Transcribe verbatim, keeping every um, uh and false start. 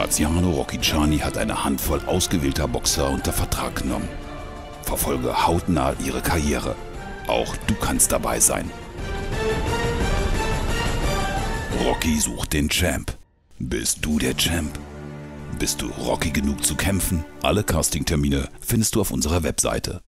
Graziano Rocchiciani hat eine Handvoll ausgewählter Boxer unter Vertrag genommen. Verfolge hautnah ihre Karriere. Auch du kannst dabei sein. Rocky sucht den Champ. Bist du der Champ? Bist du Rocky genug zu kämpfen? Alle Castingtermine findest du auf unserer Webseite.